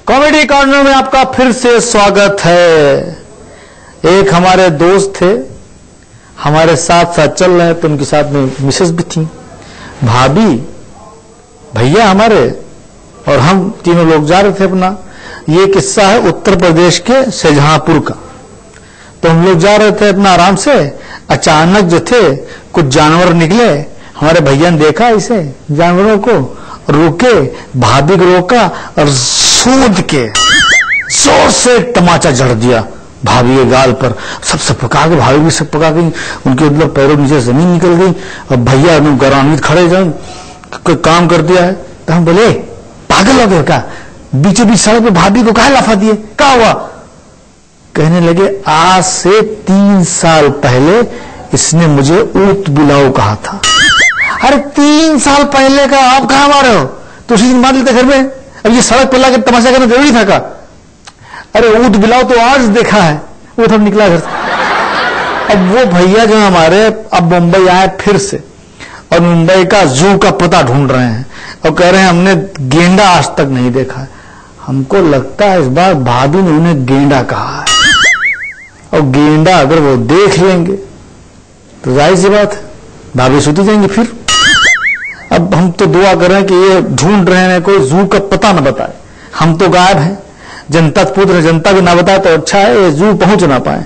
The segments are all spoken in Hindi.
कॉमेडी कॉर्नर में आपका फिर से स्वागत है। एक हमारे दोस्त थे, हमारे साथ साथ चल रहे हैं, तो उनके साथ में मिसेस भी थी, भाभी, भैया हमारे, और हम तीनों लोग जा रहे थे अपना। ये किस्सा है उत्तर प्रदेश के शाहजहांपुर का। तो हम लोग जा रहे थे अपना आराम से, अचानक जो थे कुछ जानवर निकले। हमारे भैया ने देखा इसे जानवरों को, रुके, भाभी को रोका और सूद के जोर से टमाचा जड़ दिया भाभी के गाल पर। सब पका के, भाभी भी सब पका गई, उनके मतलब पैरों नीचे जमीन निकल गई। और भैया गौरवान्वित खड़े जाए, कोई काम कर दिया है। तो हम बोले पागल हो गए क्या, बीचों बीच सड़क पे भाभी को कहा लाफा दिए, क्या हुआ? कहने लगे आज से 3 साल पहले इसने मुझे ऊंट बिलाओ कहा था। अरे 3 साल पहले का आप कहां मारे हो? तो उसी दिन मार लेते घर में। अब ये सड़क पर लाके तमाशा करना जरूरी था का? अरे ऊंट बिलाओ तो आज देखा है, वो थोड़ा निकला घर से। अब वो भैया जो हमारे अब मुंबई आए फिर से, और मुंबई का जू का पता ढूंढ रहे हैं और कह रहे हैं हमने गेंडा आज तक नहीं देखा है। हमको लगता है इस बार भाभी ने उन्हें गेंडा कहा है, और गेंडा अगर वो देख लेंगे तो जाहिर सी बात है भाभी सूती जाएंगे फिर। अब हम तो दुआ कर रहे हैं कि ये ढूंढ रहे हैं, कोई जू का पता न बताए। हम तो गायब हैं, जनता पुत्र, जनता भी ना बताए तो अच्छा है, ये जू पहुंच ना पाए।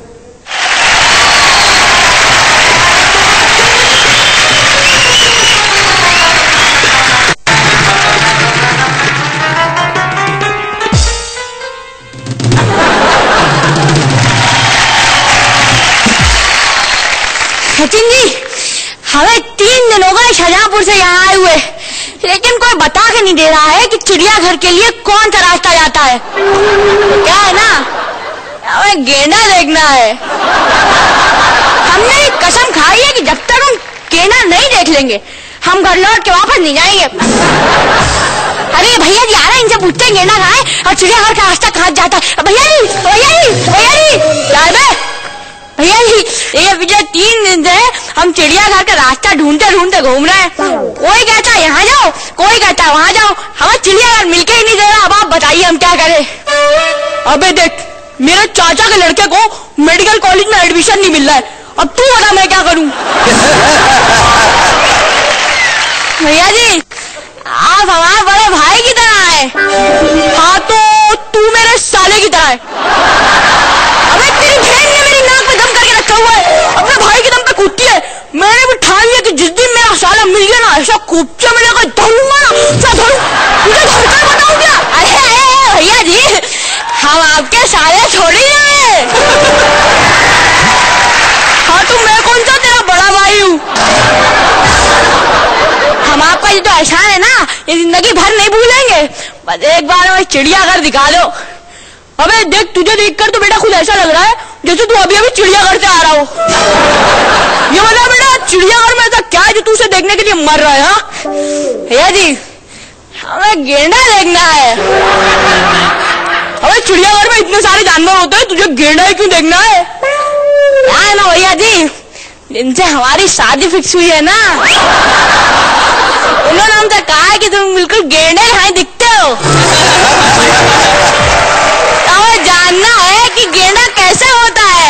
सचिन जी, हमें 3 दिन हो गए शाहजहांपुर से यहाँ आए हुए, लेकिन कोई बता के नहीं दे रहा है कि चिड़ियाघर के लिए कौन सा रास्ता जाता है। तो क्या है ना, हमें गेंडा देखना है। हमने कसम खाई है कि जब तक हम गेंडा नहीं देख लेंगे हम घर लौट के वापस नहीं जाएंगे। अरे भैया जी आ रहे हैं, इनसे पूछते हैं गेंडा कहाँ है और चिड़ियाघर का रास्ता कहाँ जाता है। भैया जी, भैया जी, भैया जी, भैया जी, ये पिछले 3 दिन से हम चिड़ियाघर का रास्ता ढूंढते ढूंढते घूम रहे हैं। कोई कहता है यहाँ जाओ, कोई कहता है वहाँ जाओ, हमें चिड़ियाघर मिलके ही नहीं दे रहा। अब आप बताइए हम क्या करें। अबे देख, मेरे चाचा के लड़के को मेडिकल कॉलेज में एडमिशन नहीं मिल रहा है, अब तू बता मैं क्या करूं। भैया जी आप हमारे बड़े भाई की तरह है। हाँ तो तू मेरे साले की तरह है। अबे तेरी बहन ने मेरी नाक पे दम करके रखा हुआ है, अपने भाई के दम पे कूदती है। मैंने भी ठान लिया कि जिस दिन मेरा साला मिल गया ना, ऐसा खूबचा मिलेगा धरूंगा ना, क्या धरूं, तुझे धरकर बताऊं क्या? अरे भैया जी हम आपके साले थोड़ी है। हाँ तो मैं कौन सा तेरा बड़ा भाई हूँ? हम आपका ये तो एहसान है ना, ये जिंदगी भर नहीं भूलेंगे। बस एक बार हमें चिड़ियाघर दिखा दो। अबे देख, तुझे देखकर तो बेटा खुद ऐसा लग रहा है जैसे तू अभी अभी चिड़ियाघर से आ रहा हो। ये बता बेटा, चिड़ियाघर में ऐसा क्या है जो तू उसे देखने के लिए मर रहा है? हाँ भैया जी हमें गेंडा देखना है। अबे चिड़ियाघर में इतने सारे जानवर होते हैं, तुझे गेंडा ही क्यों देखना है? क्या है ना भैया जी, जिनसे हमारी शादी फिक्स हुई है ना, उन्होंने हमसे कहा है कि तुम बिल्कुल गेंडे यहाँ दिखते हो। हमें जानना है कि गेंडा कैसे होता है।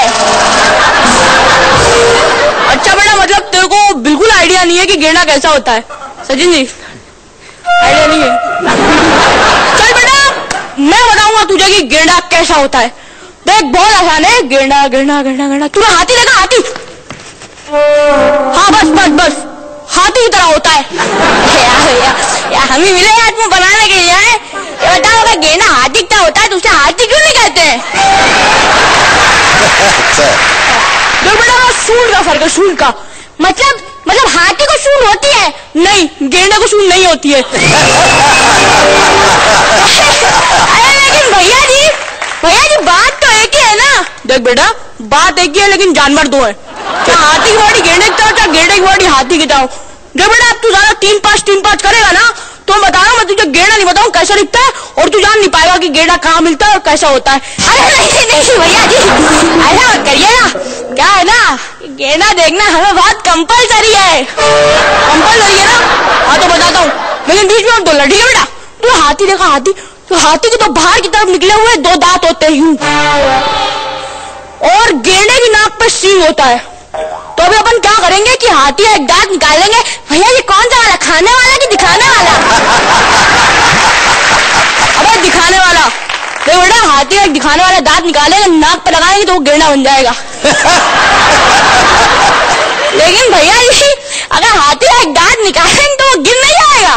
अच्छा बेटा, मतलब तेरे को बिल्कुल आइडिया नहीं है कि गेंडा कैसा होता है? सचिन जी आइडिया नहीं है। चल बेटा मैं बताऊंगा तुझे कि गेंडा कैसा होता है। देख बहुत आसान है, गेंडा गेंडा गेंडा गेंडा। तूने हाथी देखा? हाथी, हाँ बस बस बस हाथी की तरह होता है। यार हम ही मिले आदमी बनाने के लिए है। ये बताओ अगर गेंडा हाथी क्या होता है तो उसे हाथी क्यों नहीं कहते हैं? तो बेटा सूंड का फर्क है, सूंड का मतलब हाथी को सूंड होती है, नहीं गेंडे को सूंड नहीं होती है। अरे लेकिन भैया जी बात तो एक ही है ना। देख बेटा बात एक ही है लेकिन जानवर 2 है। क्या हाथी की बॉडी गेंडे की तरह, क्या गेंडे की बॉडी हाथी की तरह? जब बेटा अब तू ज्यादा 3-5 करेगा ना तो बता रहा हूँ मैं तुझे गेंडा नहीं बताऊँ कैसा दिखता है, और तू जान नहीं पाएगा कि गेंडा कहाँ मिलता है और कैसा होता है। अरे नहीं भैया जी ऐसा मत करिए ना। क्या है ना, गेंडा देखना हमें बहुत कंपलसरी है। कंपलसरी है ना? हाँ तो बताता हूँ, लेकिन बीच में हम बोल रहे ठीक है बेटा। तू हाथी देखा? हाथी तो हाथी के तो बाहर की तरफ निकले हुए 2 दांत होते हैं यूं, और गेंडे की नाक पे सींग होता है। तो अभी अपन क्या करेंगे कि हाथी एक दांत निकालेंगे। भैया ये कौन सा वाला, खाने वाला कि दिखाने वाला? अबे दिखाने वाला। तो बेटा हाथी एक दिखाने वाला दांत निकालेंगे, नाक पे लगाएंगे तो वो गेंडा बन जाएगा। लेकिन भैया जी अगर हाथी एक दांत निकालेंगे तो वो गिर नहीं जाएगा।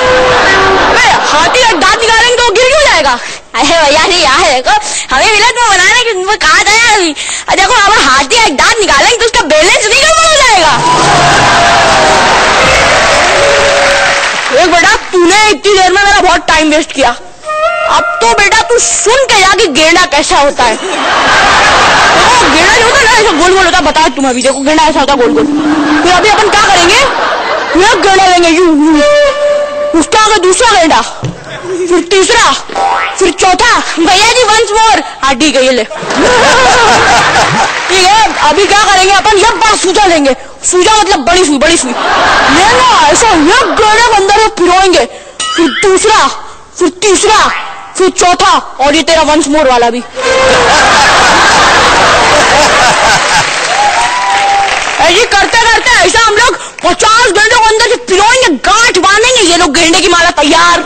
हाथी एक दांत निकालेंगे तो वो गिर क्यों जाएगा? अरे भैया जी यार देखो, हमें मिला तो बनाने की कहा था यार अभी। देखो अगर हाथी एक दांत निकालेंगे तो उसका बैलेंस नहीं गड़बड़ हो जाएगा। एक बेटा तूने इतनी देर में मेरा बहुत टाइम वेस्ट किया, अब तो बेटा तू सुन के जा कि गेंडा कैसा होता है। तो गेंडा जो होता है ना ऐसा गोल गोल होता है, बता तुम अभी। देखो गेंडा ऐसा होता है गोल गोल। फिर अभी अपन क्या करेंगे, एक गेंडा लेंगे यूं यूं, उसका आगे दूसरा गेंडा, फिर तीसरा, फिर चौथा। भैया जी वंस मोर। हाँ ठीक है ये ले। ठीक है अभी क्या करेंगे अपन, एक बार सूजा लेंगे। सूजा मतलब बड़ी सुई, बड़ी सुई लेना, ऐसा एक गेंडे के अंदर पिरोएंगे, फिर दूसरा, फिर तीसरा, फिर चौथा, और ये तेरा वंस मोर वाला भी। ऐसे करते करते ऐसा हम लोग 50 गेंडों को अंदर से पिरोएंगे, गांठ बांधेंगे, ये लोग गेंडे की माला तैयार।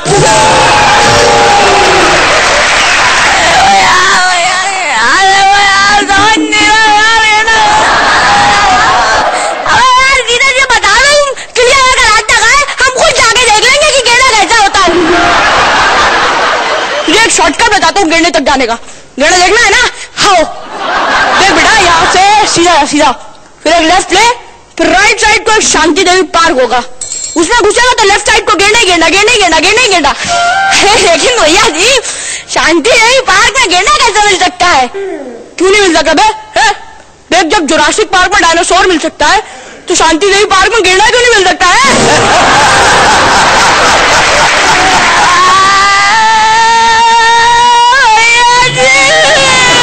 शॉर्टकट बताता हूँ गेंडे तक जाने का। गेंडा देखना है ना, हाँ देख बेटा यहाँ से सीधा सीधा, फिर एक लेफ्ट ले, फिर राइट साइड को शांति देवी पार्क होगा, उसमें घुसेगा तो लेफ्ट साइड को गेंडा ही गेंडा, गेंडा ही गेंडा, गेंडा ही गेंडा। लेकिन भैया जी शांति देवी पार्क में गेंडा कैसे मिल सकता है? क्यों नहीं मिल सकता बे? देख जब जुरासिक पार्क में डायनासोर मिल सकता है तो शांति देवी पार्क में गेंडा क्यों नहीं मिल सकता है?